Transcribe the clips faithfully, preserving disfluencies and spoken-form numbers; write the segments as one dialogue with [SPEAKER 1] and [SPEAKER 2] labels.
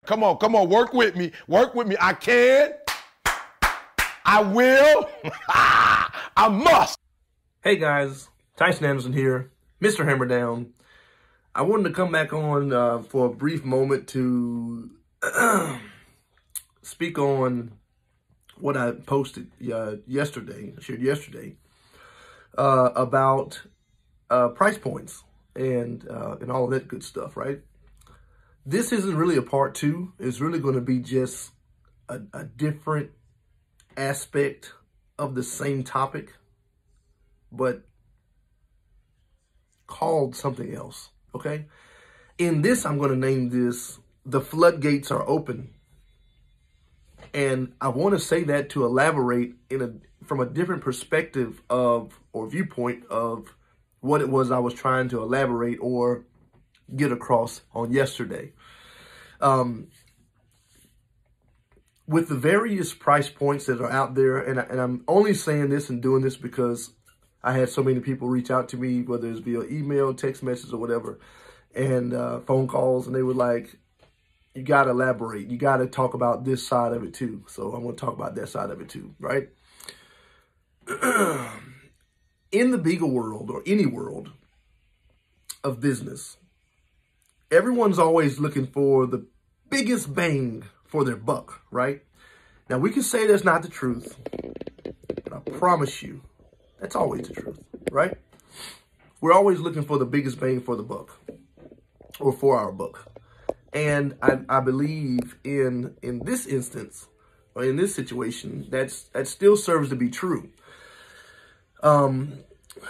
[SPEAKER 1] Come on, come on, work with me. Work with me. I can. I will. I must.
[SPEAKER 2] Hey guys, Tyson Anderson here, Mister Hammerdown. I wanted to come back on uh, for a brief moment to speak on what I posted uh, yesterday, shared yesterday, uh, about uh, price points and uh, and all of that good stuff, right? This isn't really a part two. It's really going to be just a, a different aspect of the same topic, but called something else, okay? In this, I'm going to name this, The Floodgates Are Open. And I want to say that to elaborate in a from a different perspective of, or viewpoint of, what it was I was trying to elaborate or get across on yesterday. Um, with the various price points that are out there, and, I, and I'm only saying this and doing this because I had so many people reach out to me, whether it's via email, text message, or whatever, and uh, phone calls, and they were like, you got to elaborate. You got to talk about this side of it too. So I'm going to talk about that side of it too, right? In the bigger world, or any world of business, everyone's always looking for the biggest bang for their buck, right? Now, we can say that's not the truth, but I promise you, that's always the truth, right? We're always looking for the biggest bang for the buck, or for our buck. And I, I believe in in this instance, or in this situation, that's that still serves to be true. Um,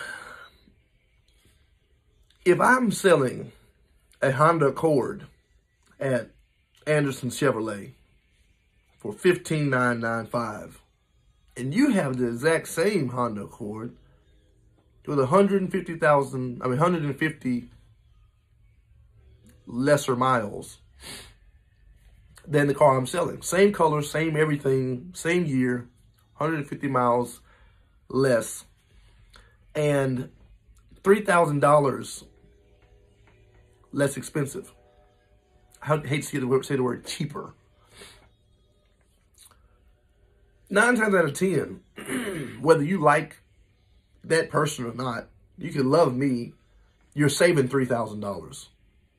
[SPEAKER 2] if I'm selling a Honda Accord at Anderson Chevrolet for fifteen thousand nine hundred ninety-five, and you have the exact same Honda Accord with one hundred fifty thousand, I mean one hundred fifty lesser miles than the car I'm selling. Same color, same everything, same year, one hundred fifty miles less, and three thousand dollars less expensive. I hate to say the word, say the word cheaper. Nine times out of ten, whether you like that person or not, you can love me, you're saving three thousand dollars.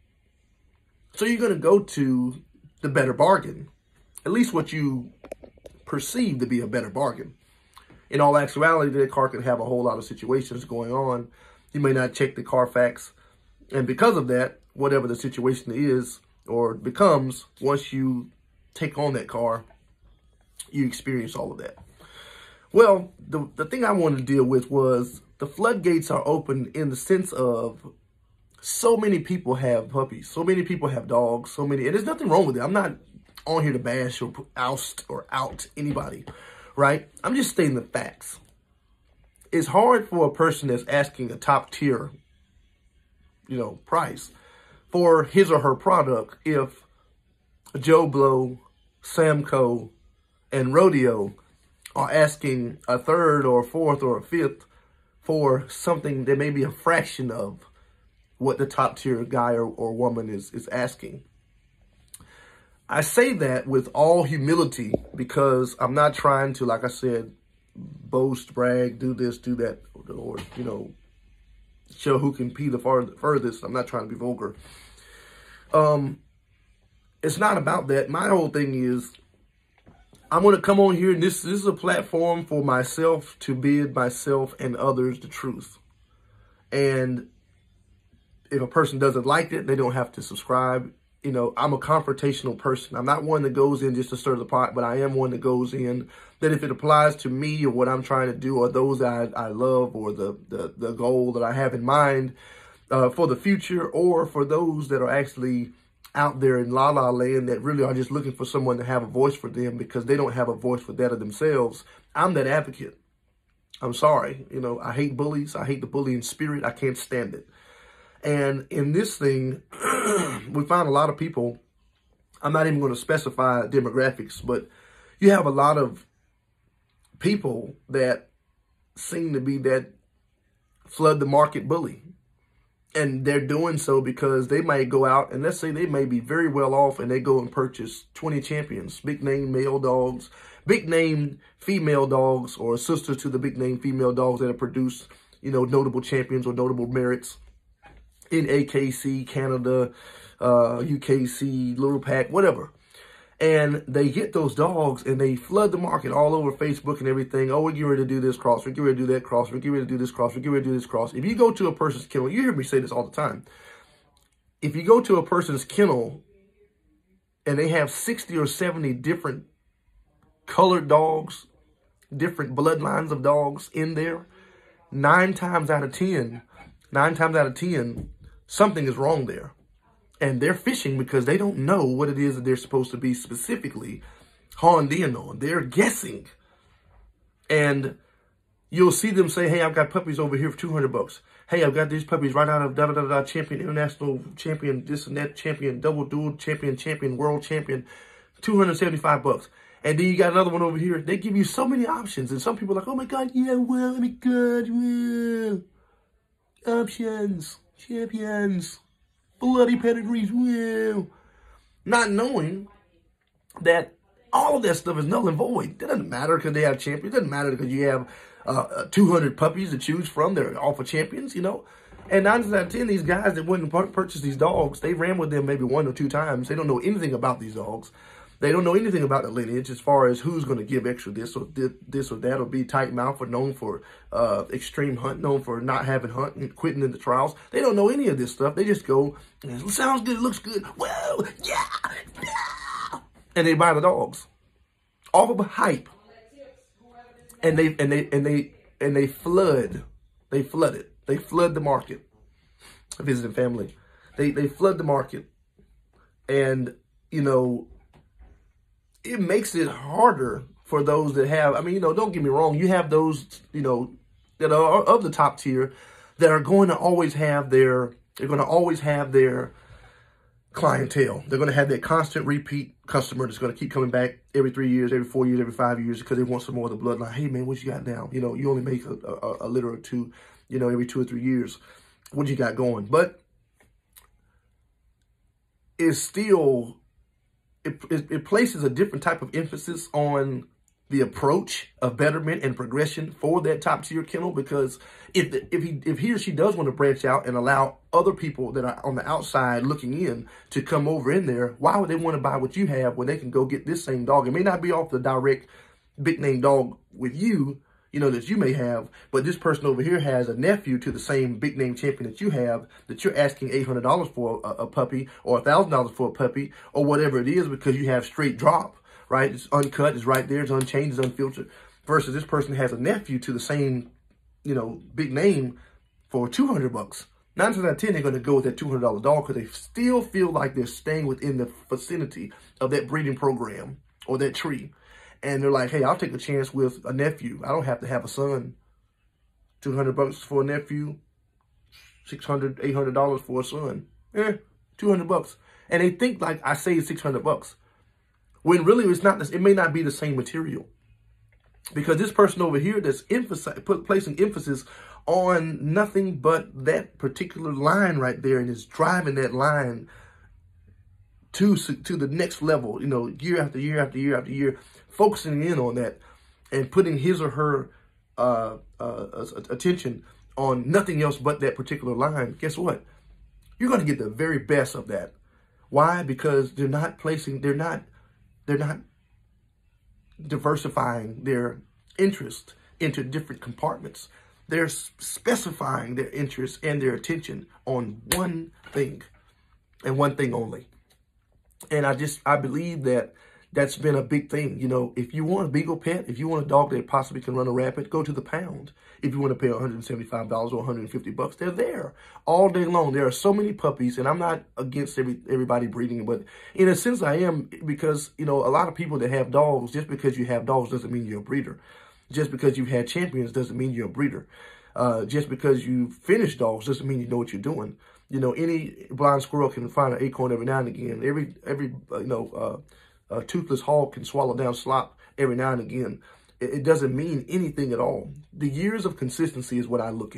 [SPEAKER 2] So you're going to go to the better bargain, at least what you perceive to be a better bargain. In all actuality, that car can have a whole lot of situations going on. You may not check the Carfax. And because of that, whatever the situation is or becomes, once you take on that car, you experience all of that. Well, the, the thing I wanted to deal with was the floodgates are open in the sense of so many people have puppies. So many people have dogs. So many, and there's nothing wrong with it. I'm not on here to bash or oust or out anybody, right? I'm just stating the facts. It's hard for a person that's asking a top tier, you know, price for his or her product if Joe Blow, Samco, and Rodeo are asking a third or a fourth or a fifth for something that may be a fraction of what the top tier guy or, or woman is, is asking. I say that with all humility because I'm not trying to, like I said, boast, brag, do this, do that, or, you know, show who can pee the far, furthest. I'm not trying to be vulgar. Um, it's not about that. My whole thing is, I'm going to come on here, and this, this is a platform for myself to bid myself and others the truth. And if a person doesn't like it, they don't have to subscribe. You know, I'm a confrontational person. I'm not one that goes in just to stir the pot, but I am one that goes in that if it applies to me or what I'm trying to do or those that I, I love or the, the, the goal that I have in mind uh, for the future, or for those that are actually out there in la la land that really are just looking for someone to have a voice for them because they don't have a voice for that of themselves, I'm that advocate. I'm sorry. You know, I hate bullies. I hate the bullying spirit. I can't stand it. And in this thing, we find a lot of people, I'm not even going to specify demographics, but you have a lot of people that seem to be that flood the market bully. And they're doing so because they might go out and let's say they may be very well off and they go and purchase twenty champions, big name male dogs, big name female dogs, or sisters to the big name female dogs that have produced, you know, notable champions or notable merits in A K C, Canada, uh, U K C, Little Pack, whatever. And they get those dogs and they flood the market all over Facebook and everything. Oh, we're getting ready to do this cross. We're getting ready to do that cross. We're getting ready to do this cross. We're getting ready to do this cross. If you go to a person's kennel, you hear me say this all the time. If you go to a person's kennel and they have sixty or seventy different colored dogs, different bloodlines of dogs in there, nine times out of ten, nine times out of ten, something is wrong there. And they're fishing because they don't know what it is that they're supposed to be specifically honed in on. They're guessing. And you'll see them say, hey, I've got puppies over here for two hundred bucks. Hey, I've got these puppies right out of da-da-da-da, champion, international champion, this and that, champion, double dual champion, champion, world champion, two hundred seventy-five bucks. And then you got another one over here. They give you so many options. And some people are like, oh my God, yeah, well, oh my God, well. Options, champions. Bloody pedigrees, well, not knowing that all of that stuff is null and void. It doesn't matter because they have champions. It doesn't matter because you have uh, two hundred puppies to choose from. They're all for champions, you know. And nine times out of ten, these guys that went and purchased these dogs, they ran with them maybe one or two times. They don't know anything about these dogs. They don't know anything about the lineage as far as who's going to give extra this or this or that, or be tight mouth or known for uh, extreme hunt, known for not having hunt and quitting in the trials. They don't know any of this stuff. They just go, it sounds good, it looks good, whoa, yeah, yeah. And they buy the dogs off of a hype. And they and they and they and they flood, they flood it. They flood the market. Visiting family. They they flood the market. And, you know, it makes it harder for those that have, I mean, you know, don't get me wrong. You have those, you know, that are of the top tier that are going to always have their, they're going to always have their clientele. They're going to have that constant repeat customer that's going to keep coming back every three years, every four years, every five years because they want some more of the bloodline. Hey, man, what you got now? You know, you only make a, a, a litter or two, you know, every two or three years. What you got going? But it's still... It, it, it places a different type of emphasis on the approach of betterment and progression for that top tier kennel, because if the, if he if he or she does want to branch out and allow other people that are on the outside looking in to come over in there, why would they want to buy what you have when they can go get this same dog? It may not be off the direct big name dog with you, you know, that you may have, but this person over here has a nephew to the same big name champion that you have, that you're asking eight hundred dollars for a, a puppy or one thousand dollars for a puppy or whatever it is because you have straight drop, right? It's uncut, it's right there, it's unchanged, it's unfiltered. Versus this person has a nephew to the same, you know, big name for two hundred bucks. Nine times out of ten, they're going to go with that two hundred dollar dog because they still feel like they're staying within the vicinity of that breeding program or that tree. And they're like, hey, I'll take a chance with a nephew. I don't have to have a son. two hundred bucks for a nephew. six hundred, eight hundred dollars for a son. Eh, two hundred bucks. And they think like I say six hundred bucks. When really it's not, it may not be the same material. Because this person over here that's emphasizing, put, placing emphasis on nothing but that particular line right there and is driving that line to, to the next level, you know, year after year after year after year, focusing in on that and putting his or her uh, uh, attention on nothing else but that particular line, guess what? You're going to get the very best of that. Why? Because they're not placing, they're not, they're not diversifying their interest into different compartments. They're specifying their interest and their attention on one thing and one thing only. And I just, I believe that that's been a big thing. You know, if you want a Beagle pet, if you want a dog that possibly can run a rapid, go to the pound. If you want to pay one hundred seventy-five dollars or one hundred fifty bucks, they're there all day long. There are so many puppies, and I'm not against every everybody breeding, but in a sense I am, because, you know, a lot of people that have dogs, just because you have dogs doesn't mean you're a breeder. Just because you've had champions doesn't mean you're a breeder. Uh, just because you finish dogs doesn't mean you know what you're doing. You know, any blind squirrel can find an acorn every now and again. Every, every uh, you know, uh, a toothless hog can swallow down slop every now and again. It, it doesn't mean anything at all. The years of consistency is what I look at.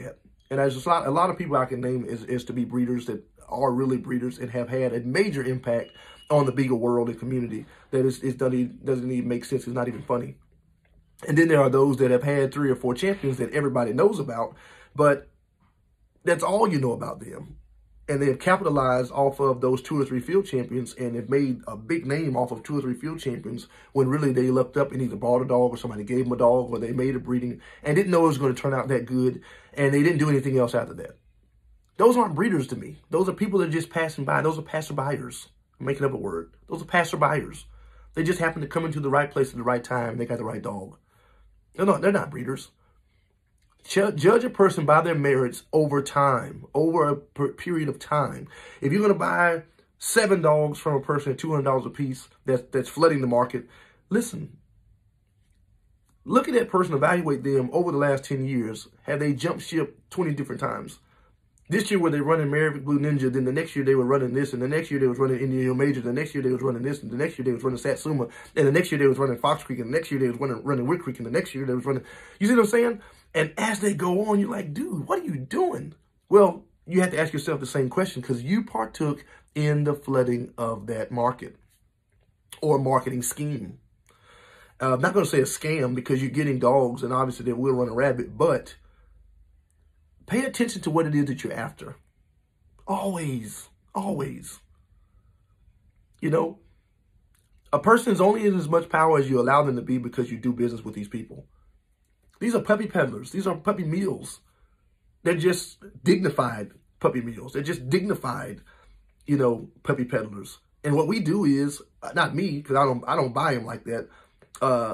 [SPEAKER 2] And there's a lot, a lot of people I can name is, is to be breeders that are really breeders and have had a major impact on the beagle world and community that is, is doesn't, even, doesn't even make sense. It's not even funny. And then there are those that have had three or four champions that everybody knows about, but that's all you know about them. And they have capitalized off of those two or three field champions and have made a big name off of two or three field champions when really they looked up and either bought a dog or somebody gave them a dog or they made a breeding and didn't know it was going to turn out that good. And they didn't do anything else after that. Those aren't breeders to me. Those are people that are just passing by. Those are passerbyers. I'm making up a word. Those are passerbyers. They just happen to come into the right place at the right time. And they got the right dog. They're not, they're not breeders. Judge a person by their merits over time, over a per period of time. If you're going to buy seven dogs from a person at two hundred dollars a piece that's, that's flooding the market, listen, look at that person, evaluate them over the last ten years. Have they jumped ship twenty different times? This year were they running Maravik Blue Ninja, then the next year they were running this, and the next year they was running Indian Hill Major, the next year they was running this, and the next year they was running Satsuma, and the next year they was running Fox Creek, and the next year they was running, running Wood Creek, and the next year they was running, you see what I'm saying? And as they go on, you're like, dude, what are you doing? Well, you have to ask yourself the same question because you partook in the flooding of that market or marketing scheme. Uh, I'm not going to say a scam because you're getting dogs and obviously they will run a rabbit, but pay attention to what it is that you're after. Always, always. You know, a person is only in as much power as you allow them to be because you do business with these people. These are puppy peddlers. These are puppy meals. They're just dignified puppy meals. They're just dignified, you know, puppy peddlers. And what we do is, not me, because I don't, I don't buy them like that. Uh,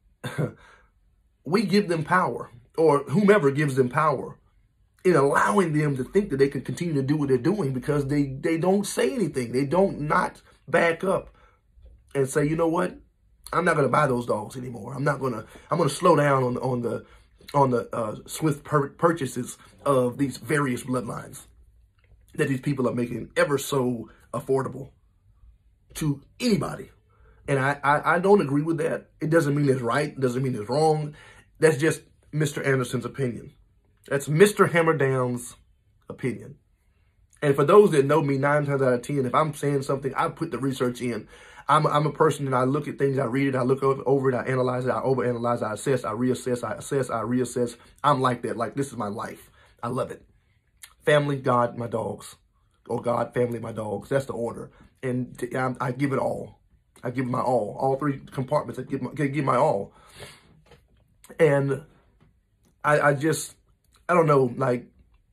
[SPEAKER 2] we give them power, or whomever gives them power, in allowing them to think that they can continue to do what they're doing because they, they don't say anything. They don't not back up and say, you know what? I'm not going to buy those dogs anymore. I'm not going to, I'm going to slow down on, on the, on the uh, swift pur purchases of these various bloodlines that these people are making ever so affordable to anybody. And I, I, I don't agree with that. It doesn't mean it's right. It doesn't mean it's wrong. That's just Mister Anderson's opinion. That's Mister Hammerdown's opinion. And for those that know me, nine times out of ten, if I'm saying something, I put the research in. I'm, I'm a person that I look at things, I read it, I look over, over it, I analyze it, I overanalyze, I assess, I reassess, I assess, I reassess. I'm like that. Like, this is my life. I love it. Family, God, my dogs. Or God, family, my dogs. That's the order. And I, I give it all. I give my all. All three compartments, I give my, I give my all. And I, I just, I don't know, like,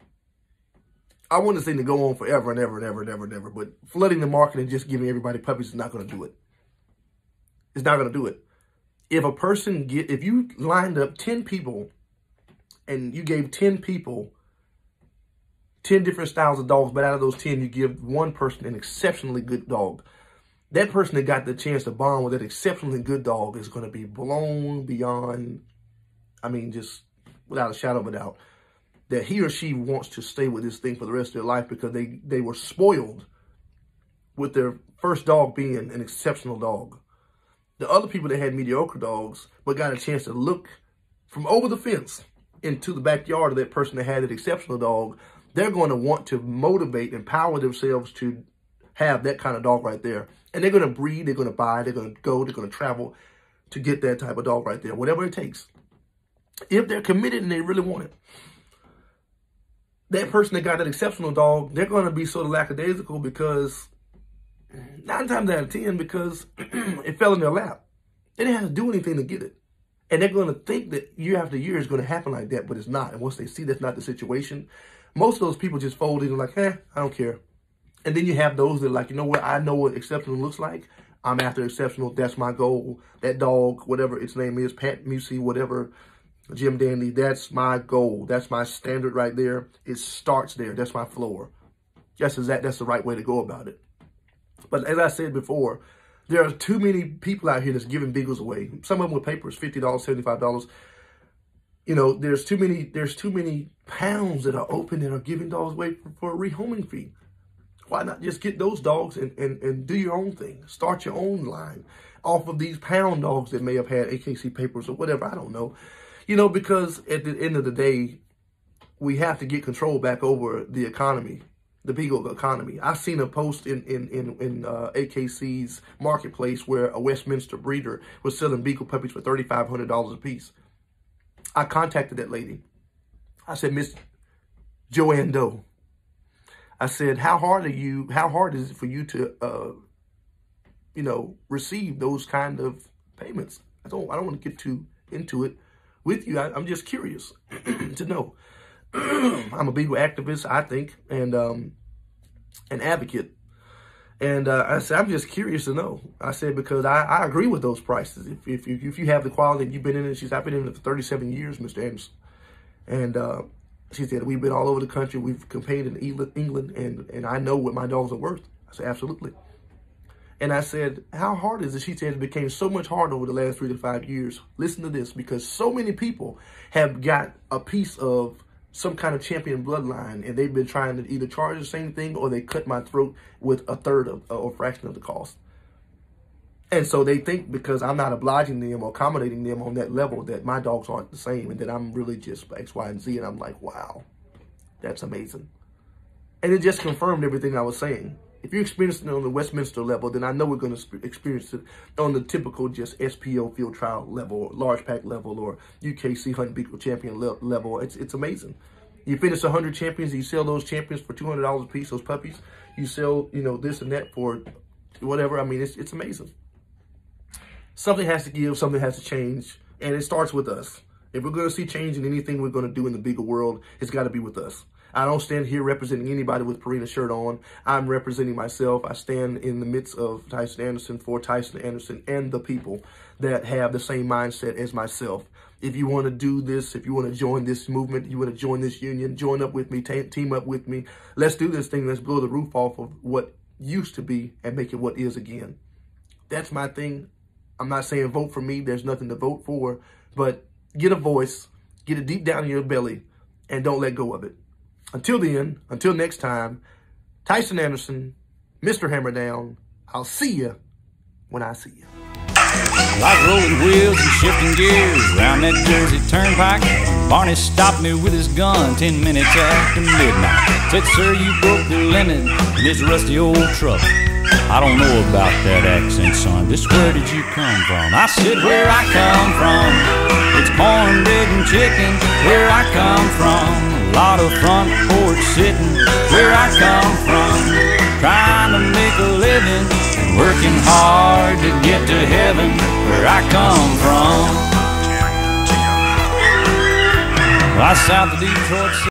[SPEAKER 2] I want this thing to go on forever and ever and ever and ever and ever, but flooding the market and just giving everybody puppies is not going to do it. It's not going to do it. If a person get, if you lined up ten people and you gave ten people ten different styles of dogs, but out of those ten, you give one person an exceptionally good dog, that person that got the chance to bond with that exceptionally good dog is going to be blown beyond, I mean, just without a shadow of a doubt, that he or she wants to stay with this thing for the rest of their life because they, they were spoiled with their first dog being an exceptional dog. The other people that had mediocre dogs but got a chance to look from over the fence into the backyard of that person that had an exceptional dog, they're going to want to motivate, empower themselves to have that kind of dog right there. And they're going to breed, they're going to buy, they're going to go, they're going to travel to get that type of dog right there, whatever it takes. If they're committed and they really want it. That person that got that exceptional dog, they're going to be sort of lackadaisical because, nine times out of ten, because it fell in their lap. They didn't have to do anything to get it. And they're going to think that year after year is going to happen like that, but it's not. And once they see that's not the situation, most of those people just fold in and like, eh, I don't care. And then you have those that are like, you know what, I know what exceptional looks like. I'm after exceptional. That's my goal. That dog, whatever its name is, Pat Musey, whatever, Jim Dandy, that's my goal. That's my standard right there. It starts there. That's my floor. Just as that, that's the right way to go about it. But as I said before, there are too many people out here that's giving beagles away. Some of them with papers, fifty dollars, seventy-five dollars. You know, there's too many, there's too many pounds that are open and are giving dogs away for, for a rehoming fee. Why not just get those dogs and, and, and do your own thing? Start your own line off of these pound dogs that may have had A K C papers or whatever. I don't know. You know, because at the end of the day, we have to get control back over the economy, the beagle economy. I've seen a post in in in, in uh, A K C's marketplace where a Westminster breeder was selling beagle puppies for thirty-five hundred dollars a piece. I contacted that lady. I said, Miss Joanne Doe, I said, how hard are you, how hard is it for you to, uh, you know, receive those kind of payments? I don't, I don't want to get too into it with you. I, I'm just curious to know. I'm a beagle activist, I think, and um, an advocate. And uh, I said, I'm just curious to know. I said, because I, I agree with those prices. If, if, you, if you have the quality and you've been in it, she's, I've been in it for thirty-seven years, Mister Anderson. And uh, she said, we've been all over the country. We've competed in England, and, and I know what my dogs are worth. I said, absolutely. And I said, how hard is it? She said, it became so much harder over the last three to five years. Listen to this, because so many people have got a piece of some kind of champion bloodline, and they've been trying to either charge the same thing or they cut my throat with a third of or a fraction of the cost. And so they think because I'm not obliging them or accommodating them on that level that my dogs aren't the same and that I'm really just X, Y, and Z. And I'm like, wow, that's amazing. And it just confirmed everything I was saying. If you're experiencing it on the Westminster level, then I know we're going to experience it on the typical just S P O field trial level, or large pack level, or U K C Hunt Beagle Champion le level. It's it's amazing. You finish one hundred champions, you sell those champions for two hundred dollars a piece, those puppies. You sell, you know, this and that for whatever. I mean, it's it's amazing. Something has to give, something has to change, and it starts with us. If we're going to see change in anything we're going to do in the beagle world, it's got to be with us. I don't stand here representing anybody with Purina shirt on. I'm representing myself. I stand in the midst of Tyson Anderson for Tyson Anderson and the people that have the same mindset as myself. If you want to do this, if you want to join this movement, you want to join this union, join up with me, team up with me. Let's do this thing. Let's blow the roof off of what used to be and make it what is again. That's my thing. I'm not saying vote for me. There's nothing to vote for. But get a voice, get it deep down in your belly, and don't let go of it. Until then, until next time, Tyson Anderson, Mister Hammerdown, I'll see you when I see you.
[SPEAKER 3] Like rolling wheels and shifting gears around that Jersey Turnpike, Barney stopped me with his gun ten minutes after midnight. Said, sir, you broke the limit in this rusty old truck. I don't know about that accent, son. Just where did you come from? I said, where I come from, it's cornbread and chicken. Where I come from, a lot of front porch sitting. Where I come from, trying to make a living and working hard to get to heaven. Where I come from, right south of Detroit.